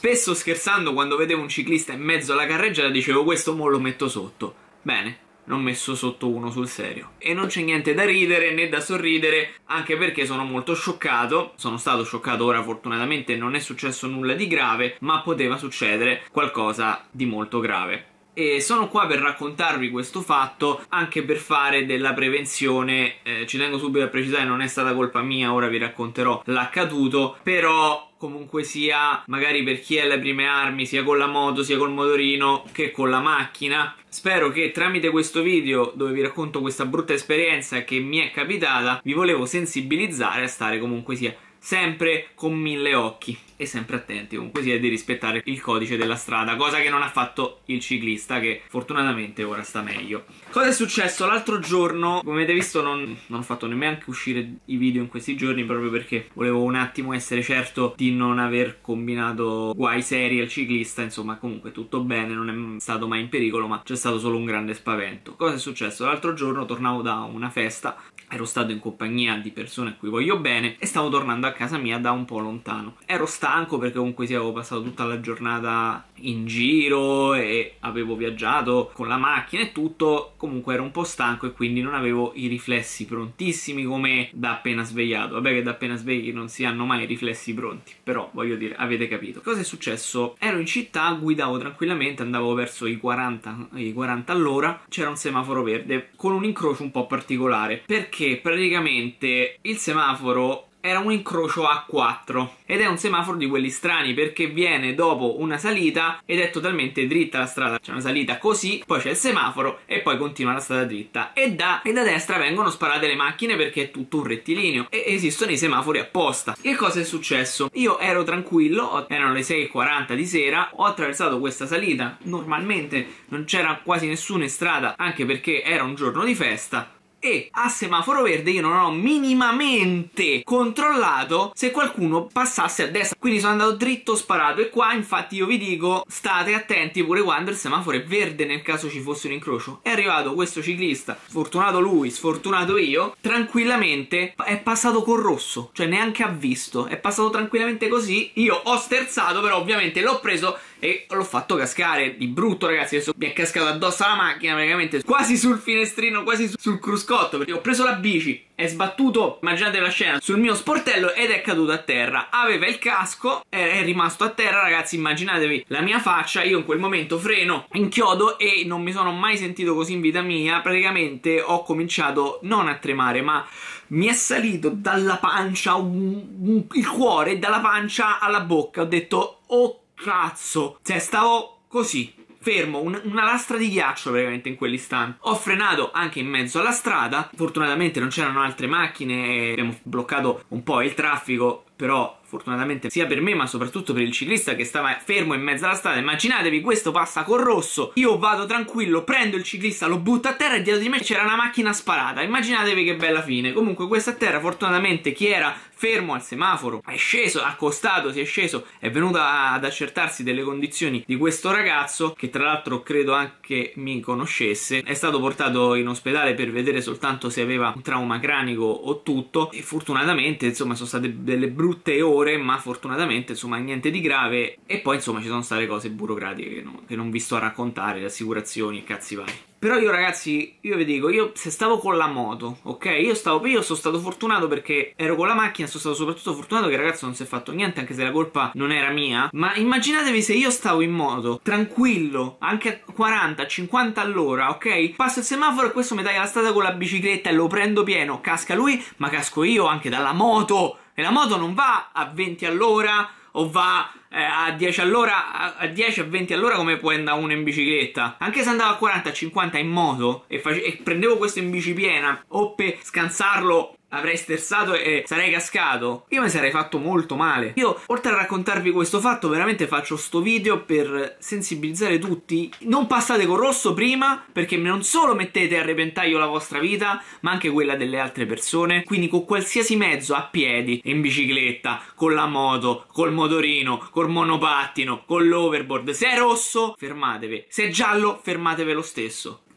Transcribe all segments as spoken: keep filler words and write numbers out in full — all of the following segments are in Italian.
Spesso scherzando, quando vedevo un ciclista in mezzo alla carreggiata dicevo questo mo lo metto sotto. Bene, ne ho messo sotto uno sul serio. E non c'è niente da ridere né da sorridere, anche perché sono molto scioccato. Sono stato scioccato, ora fortunatamente non è successo nulla di grave, ma poteva succedere qualcosa di molto grave. E sono qua per raccontarvi questo fatto, anche per fare della prevenzione. eh, Ci tengo subito a precisare, non è stata colpa mia, ora vi racconterò l'accaduto, però comunque sia, magari per chi ha le prime armi, sia con la moto, sia col motorino, che con la macchina, spero che tramite questo video, dove vi racconto questa brutta esperienza che mi è capitata, vi volevo sensibilizzare a stare comunque sia sempre con mille occhi e sempre attenti comunque sia di rispettare il codice della strada, cosa che non ha fatto il ciclista, che fortunatamente ora sta meglio. Cosa è successo l'altro giorno? Come avete visto non, non ho fatto nemmeno uscire i video in questi giorni, proprio perché volevo un attimo essere certo di non aver combinato guai seri al ciclista. Insomma, comunque tutto bene, non è stato mai in pericolo, ma c'è stato solo un grande spavento. Cosa è successo? L'altro giorno tornavo da una festa, ero stato in compagnia di persone a cui voglio bene e stavo tornando a casa mia da un po' lontano. Ero stanco perché comunque sì, avevo passato tutta la giornata in giro e avevo viaggiato con la macchina e tutto. Comunque ero un po' stanco e quindi non avevo i riflessi prontissimi come da appena svegliato. Vabbè che da appena svegli non si hanno mai i riflessi pronti, però voglio dire, avete capito. Cosa è successo? Ero in città, guidavo tranquillamente, andavo verso i quaranta, i quaranta all'ora, c'era un semaforo verde con un incrocio un po' particolare, perché praticamente il semaforo era un incrocio a quattro ed è un semaforo di quelli strani, perché viene dopo una salita ed è totalmente dritta la strada. C'è una salita così, poi c'è il semaforo e poi continua la strada dritta, e da, e da destra vengono sparate le macchine perché è tutto un rettilineo e esistono i semafori apposta. Che cosa è successo? Io ero tranquillo, erano le sei e quaranta di sera, ho attraversato questa salita, normalmente non c'era quasi nessuno in strada, anche perché era un giorno di festa, e a semaforo verde io non ho minimamente controllato se qualcuno passasse a destra, quindi sono andato dritto sparato. E qua infatti io vi dico, state attenti pure quando il semaforo è verde, nel caso ci fosse un incrocio. È arrivato questo ciclista, sfortunato lui, sfortunato io, tranquillamente è passato col rosso, cioè neanche ha visto, è passato tranquillamente così. Io ho sterzato, però ovviamente l'ho preso e l'ho fatto cascare di brutto, ragazzi. Adesso mi è cascato addosso alla macchina, praticamente quasi sul finestrino, quasi sul cruscotto, perché ho preso la bici, è sbattuto, immaginate la scena, sul mio sportello ed è caduto a terra. Aveva il casco, è rimasto a terra, ragazzi. Immaginatevi la mia faccia. Io in quel momento freno, inchiodo e non mi sono mai sentito così in vita mia. Praticamente ho cominciato non a tremare, ma mi è salito dalla pancia un, un, il cuore, dalla pancia alla bocca. Ho detto oh cazzo, cioè stavo così fermo, un, una lastra di ghiaccio praticamente in quell'istante. Ho frenato anche in mezzo alla strada, fortunatamente non c'erano altre macchine, abbiamo bloccato un po' il traffico, però fortunatamente sia per me ma soprattutto per il ciclista che stava fermo in mezzo alla strada. Immaginatevi, questo passa col rosso, io vado tranquillo, prendo il ciclista, lo butto a terra e dietro di me c'era una macchina sparata. Immaginatevi che bella fine. Comunque questo a terra, fortunatamente chi era fermo al semaforo è sceso, accostato, si è sceso, è venuto ad accertarsi delle condizioni di questo ragazzo, che tra l'altro credo anche mi conoscesse. È stato portato in ospedale per vedere soltanto se aveva un trauma cranico o tutto, e fortunatamente insomma sono state delle brutte ore, ma fortunatamente insomma niente di grave. E poi insomma ci sono state cose burocratiche che, no, che non vi sto a raccontare, le assicurazioni e cazzi vari. Però io ragazzi, io vi dico, io se stavo con la moto, ok? Io stavo, io sono stato fortunato perché ero con la macchina, sono stato soprattutto fortunato che il ragazzo non si è fatto niente, anche se la colpa non era mia. Ma immaginatevi se io stavo in moto, tranquillo, anche a quaranta, cinquanta all'ora, ok? Passo il semaforo e questo mi taglia la strada con la bicicletta e lo prendo pieno, casca lui, ma casco io anche dalla moto. E la moto non va a venti all'ora o va eh, a dieci all'ora, a dieci a venti all'ora come può andare uno in bicicletta. Anche se andavo a quaranta a cinquanta in moto e, e prendevo questo in bici piena, o per scansarlo avrei sterzato e sarei cascato, io mi sarei fatto molto male. Io, oltre a raccontarvi questo fatto, veramente faccio sto video per sensibilizzare tutti. Non passate col rosso prima, perché non solo mettete a repentaglio la vostra vita, ma anche quella delle altre persone. Quindi con qualsiasi mezzo, a piedi, in bicicletta, con la moto, col motorino, col monopattino, con l'overboard, se è rosso fermatevi, se è giallo fermatevi lo stesso.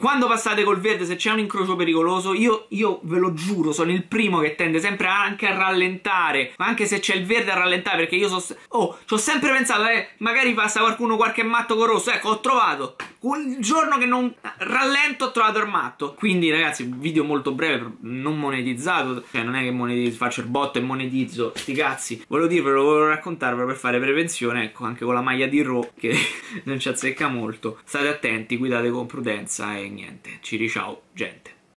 quando passate col verde, se c'è un incrocio pericoloso, io, io ve lo giuro, sono il primo che tende sempre anche a rallentare, anche se c'è il verde a rallentare, perché io so, oh, ci ho sempre pensato, eh, magari passa qualcuno, qualche matto con rosso, ecco, ho trovato, il giorno che non rallento ho trovato il matto. Quindi ragazzi, video molto breve, non monetizzato, cioè non è che monetizzo, faccio il botto e monetizzo, sti cazzi, volevo dirvelo, volevo raccontarvelo per fare prevenzione, ecco, anche con la maglia di Raw che non ci azzecca molto. State attenti, guidate con prudenza e niente, ci riciao gente.